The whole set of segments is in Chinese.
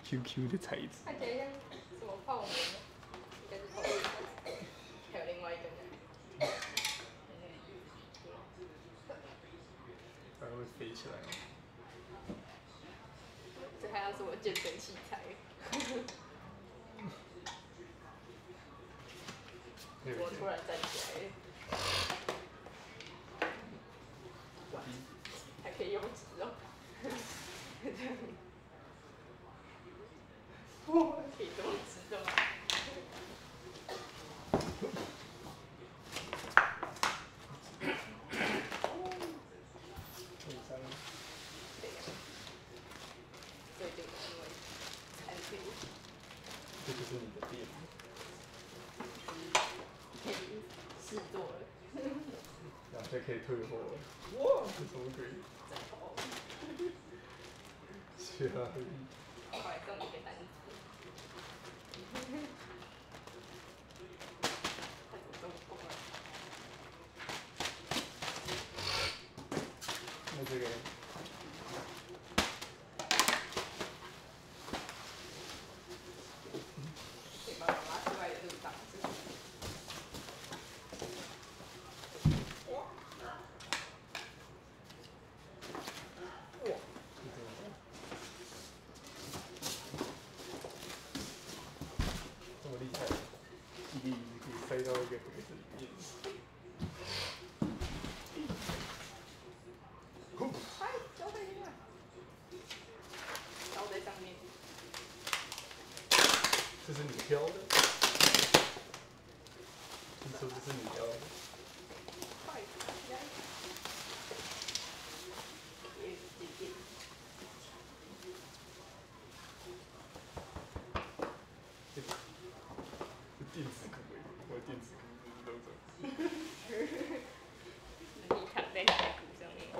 QQ 的材质。 看起来像什么泡棉，应该是泡棉。还有另外一个呢， 它会飞起来吗？ 这还要什么健身器材？我突然站起来。还可以用纸哦。哇，可以这么直的吗？对这个因为产品， 这就是你的店。 可以试做了。 然后就可以退货了。哇，这什么鬼？ 真好。 去哪里？ 我来送你一个单子。它怎么这么贵啊？ 那这个。 可以帮我拿出来的这个档子。哇！ 这么厉害，一粒可以塞到一个盒子里面。 哎，交在这儿，交在上面。 这是你挑的？听说这是你挑的？ 快起来！也点。 电子鼓诶，我的电子鼓都走。 你躺在你的鼓上面，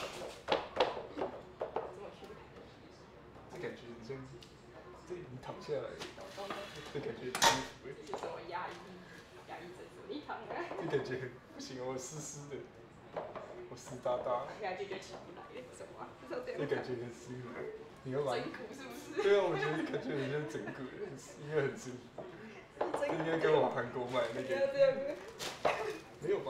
这么舒服。 这感觉很像，这你躺下来， 懂的。 这感觉很舒服诶。 这是什么压抑症？你躺啊。 这感觉很不行哦，我湿湿的，我湿哒哒。 躺下去就起不来了，什么啊？ 这感觉很舒服。你要把。 整蛊是不是？ 对啊，我觉得感觉很像整蛊，应该很舒服。这应该跟我韩国买那个。 这样子。 没有吧？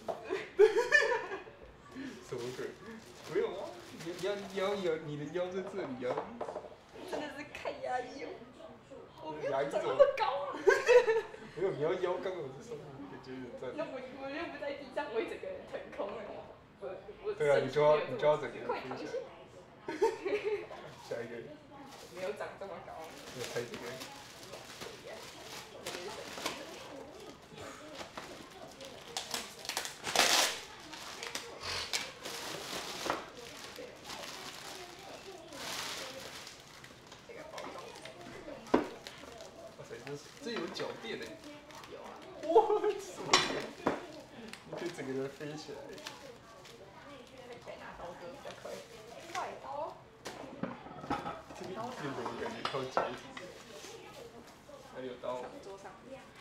什么鬼？没有啊！你的腰在这里啊！ 真的是太压抑了。我没有压抑长那么高啊。 没有，你要腰刚好在上面，感觉有站。 那我又不在地上，我整个人腾空了。 对啊，你就要整个人快躺下。 下一个。 没有长这么高。 要拍这个。哇塞，这有脚垫诶。 有啊。 哇，什么鬼？你可以整个人飞起来。 看起来拿刀割比较快。快刀。 这个椅垫怎么感觉靠解体？哪里有刀？ 桌上。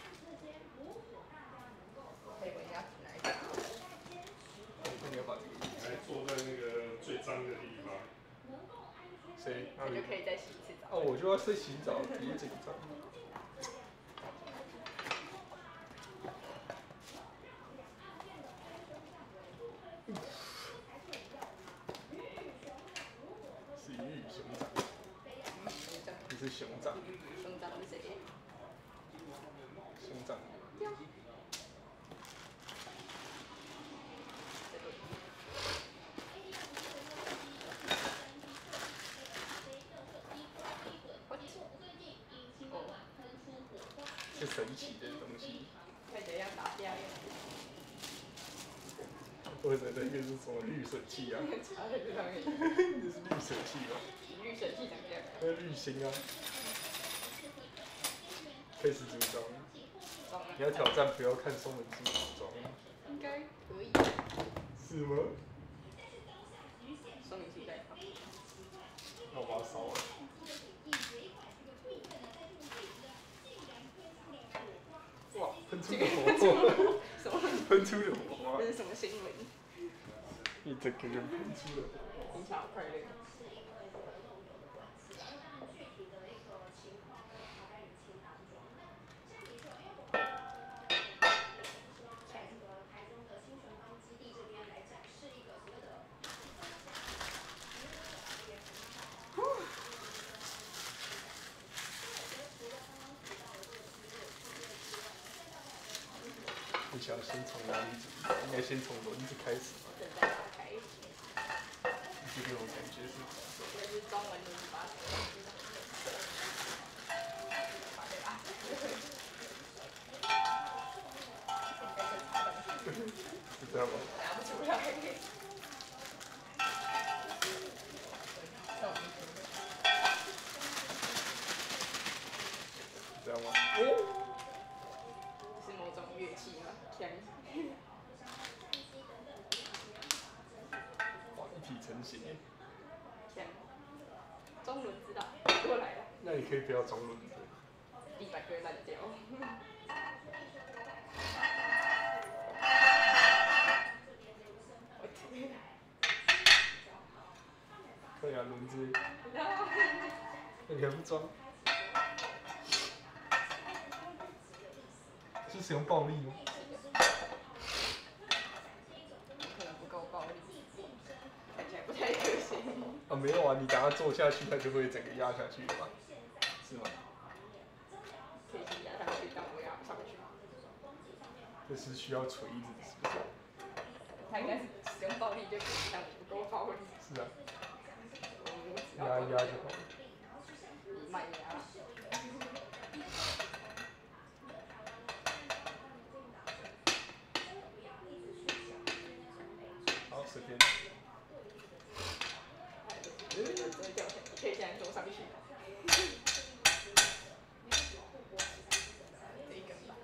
可以问一下哪一个？ 那你要把这个。 来坐在那个最脏的地方。 谁？ 他就可以再洗一次澡。 哦，我就要再洗澡，别紧张。是玉熊掌。你是熊掌。 熊掌是谁？ 熊掌。是神奇的东西。 看起来像打架一样。 或者那个是什么滤水器啊？ 插在这上面。 那是滤水器吧？ 滤水器长这样。 那滤芯啊。开始组装。你要挑战不要看松本清组装。 应该可以。 是吗？ 说明书在旁。 那我把它烧了。哇！喷出了火花！ 什么？ 喷出了火花！ 这是什么新闻？ 一整个人喷出了火花。 听起来好快乐。 想先从哪里组？应该先从轮子开始吧。 正在打开， 这个我感觉是。 这是中文轮子把手。把这拉是这样吗？ 拿不出来。 这样吗？ 哦，是某种乐器吗？像。 哇，一体成型耶！ 像。中轮知道，过来了。 那你可以不要装轮子。 地板就会烂掉。 可以啊，轮子。那你还不装？是使用暴力吗？ 可能不够暴力，看起来不太可行。 啊，没有啊，你等下坐下去，它就会整个压下去了嘛，是吗？ 可以先压上去，但我压不上去。 这是需要锤子，是不是？ 他应该是使用暴力就可以，但我不够暴力。 是啊。 我压一压就好了。 你慢压。 好，随便。 这会掉下来，你可以现在坐上去。这一根吧。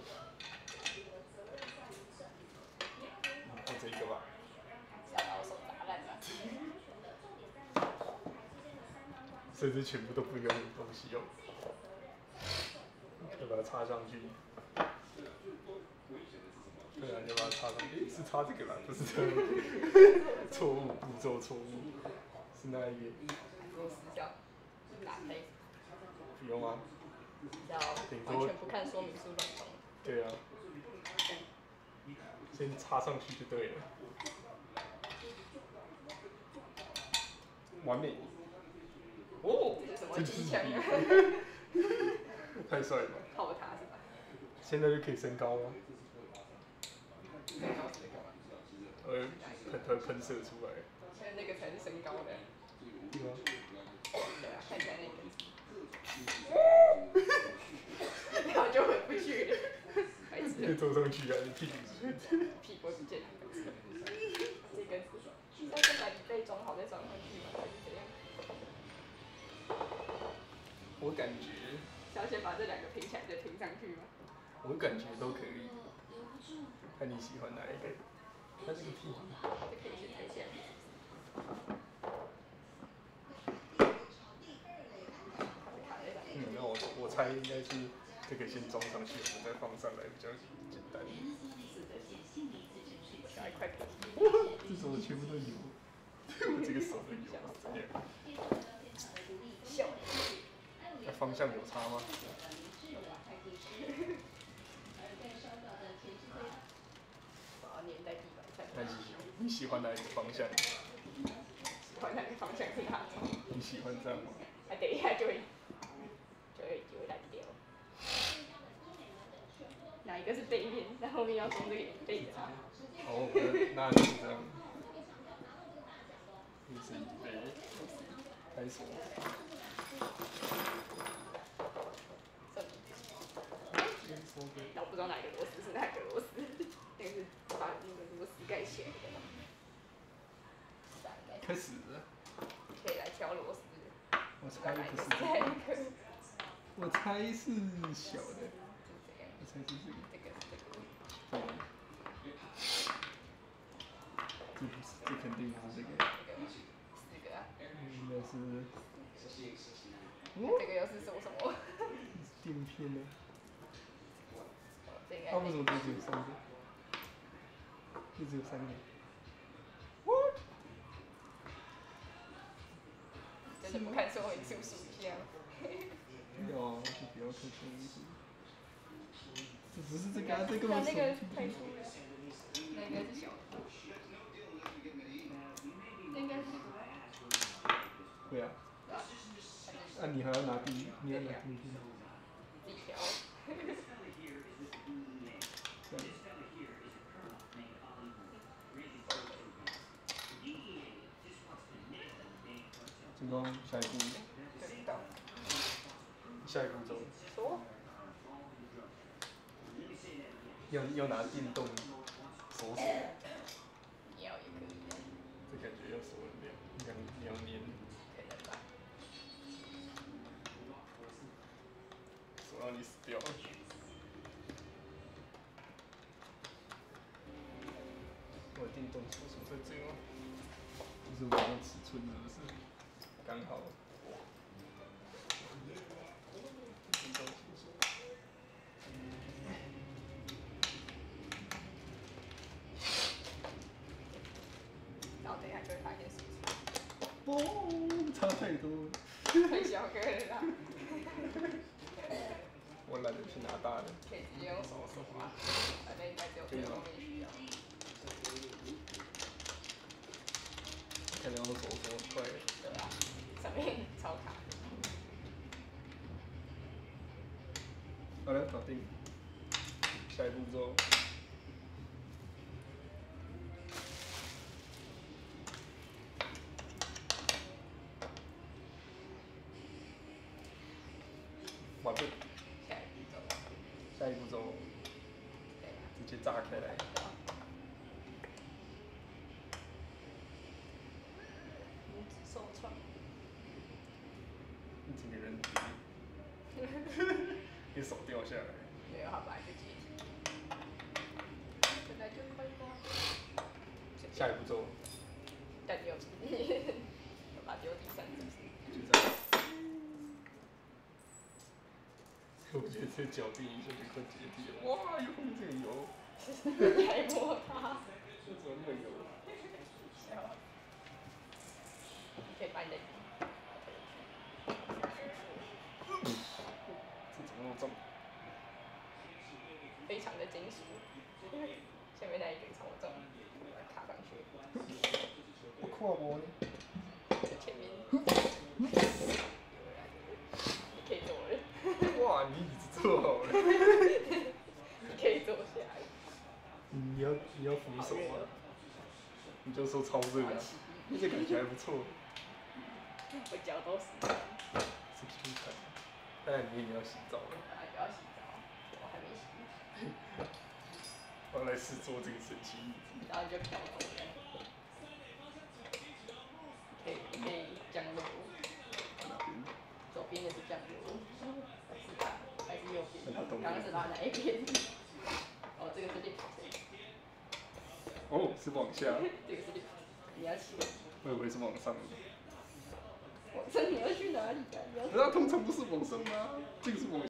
就这一个吧。 想把我手打烂吧。 甚至全部都不用东西用，就把它插上去。对啊，就把它插上去。是插这个吧？不是这个。错误，步骤错误。是那一个。 螺丝要打开。 不用啊。 要完全不看说明书乱动。 对啊。先插上去就对了。完美。哦， 这是什么机枪啊？ 太帅了吧！ 靠它是吧？ 现在就可以升高吗？ 升高是那个吗？ 喷射出来。 现在那个才是升高的。 对吗？ 对啊，看起来那个。然后就回不去了。白痴。 可以坐上去啊，你屁股屁股不见了。这根是要先把椅背装好再装上去吗？还是怎样？ 我感觉。 是要先把这两个拼起来再拼上去吗？ 我感觉都可以，看你喜欢哪一个。它这个屁股。 这可以先抬起来。 那我猜应该是这个先装上去，我们再放上来比较简单。 是的。下一块皮。 这手全部都油，我这个手都油。 笑。 那方向有差吗？那你喜欢哪一个方向？ 喜欢哪个方向是哪种？ 你喜欢这样吗？ 啊，等一下就会烂掉。哪一个是背面？那后面要装这个背着它。 哦，那就是这样。这是椅背。开始。 我不知道哪一个螺丝是哪个螺丝，那个是把那个螺丝盖起来的。 开始。 可以来挑螺丝。 我猜不是这个。我猜是小的。我猜是这个。 这个是这个。 对。这不是，这肯定不是这个。 四个啊。 应该是。 这个又是说什么？ 垫片呢？ 为什么只有3个？就只有3个。What？ 真的不看说明书数一下。 有啊，就不要看说明书。这不是这个啊，这个那个太粗了。那应该是小的。那应该是。 对啊。那你还要拿第一，你要拿第一片。 自己挑。 这样。 然后下一步， 不知道。 下一步骤说。 要拿电动锁锁， 你要也可以的， 这感觉要锁2年， 可能吧。 锁到你死掉了。我电动锁锁在这吗？这是我的尺寸是不是？刚好。电动锁锁。 然后等一下就会发现事情。 不，差太多了。 太小个了啦。 我懒得去拿大的。 可以直接用手锁啊，反正应该只有最后面需要。 可能用手锁很快。 对啊，上面超卡。 好了，搞定。下一步骤。完毕。下一步骤。直接炸开来。 拇指受创。 你整个人，你手掉下来。 没有，它本来就解体。本来就快挂。 下一步骤。 但你有把它丢地上是不是？ 就这样。我觉得这脚定一下就快解体了。哇，有红这个油。 太摸它。 这怎么那么油？ 你可以把你的。 这怎么那么重？ 非常的金属，下面那一根超重，卡上去。 我跨过呢。 前面。你可以坐了。 哇，你椅子坐好了。 你可以坐下来。 你要扶手吗？你就说超热啊，这感觉还不错。 我脚都湿了。 是 Q 弹，但你也要洗澡了。 不要洗澡，我还没洗。 我要来试坐这个神奇椅子。 然后就飘走了。可以降落。左边的是降落，是它还是右边？刚刚是拉哪一边？哦，这个是 lift。 哦，是往下。 这个是 lift，你要起。 我以为是往上。 往上你要去哪里啊？ 那通常不是往上吗？这个是往。